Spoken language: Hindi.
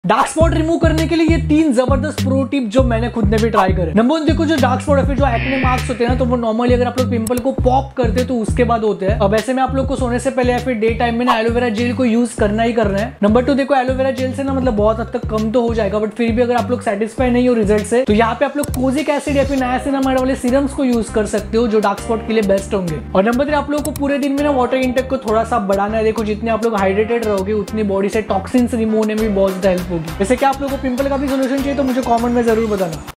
डार्क स्पॉट रिमूव करने के लिए ये 3 जबरदस्त प्रो टिप जो मैंने खुद ने भी ट्राई करे। नंबर 1 देखो, जो डार्क स्पॉट या फिर जो एक्ने मार्क्स होते हैं ना, तो वो नॉर्मली अगर आप लोग पिंपल को पॉप करते हैं तो उसके बाद होते हैं। अब ऐसे में आप लोग को सोने से पहले या फिर डे टाइम में ना एलोवेरा जेल को यूज करना ही करना है। नंबर 2 देखो, एलोवेरा जेल से ना मतलब बहुत हद तक कम तो हो जाएगा, बट फिर भी अगर आप लोग सेटिस्फाई नहीं हो रिजल्ट से, तो यहाँ पे आप लोग कोजिक एसिड या फिर नायासिनामाइड वाले सीरम्स को यूज कर सकते हो, जो डार्क स्पॉट के लिए बेस्ट होंगे। और नंबर 3 आप लोग को पूरे दिन में ना वाटर इंटेक को थोड़ा सा बढ़ाना है। देखो, जितने आप लोग हाइड्रेटेड रहोगे उतनी बॉडी से टॉक्सिन्स रिमूव होने में भी बहुत ज्यादा हेल्प होगी। वैसे क्या आप लोग को पिंपल का भी सोल्यूशन चाहिए तो मुझे कमेंट में जरूर बताना।